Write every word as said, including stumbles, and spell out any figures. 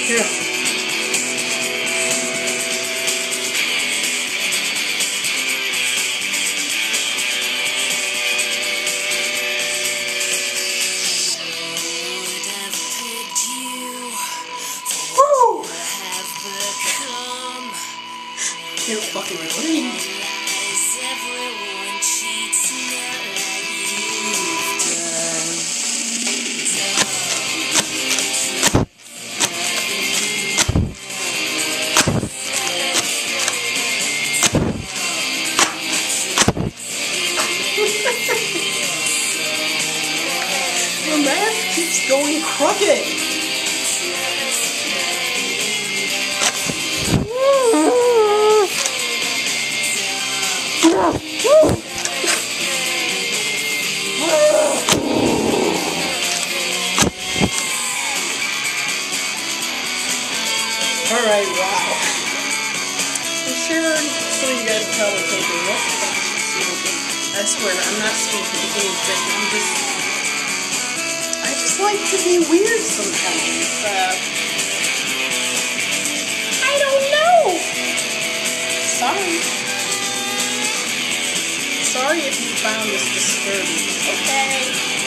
Here. Woo! You're fucking recording. The math keeps going crooked. Alright, wow. I'm sure some of you guys are probably thinking, what the fuck is she smoking? I swear, I'm not smoking anything. I'm just... I just like to be weird sometimes. Uh, I don't know. Sorry. Sorry if you found this disturbing, okay?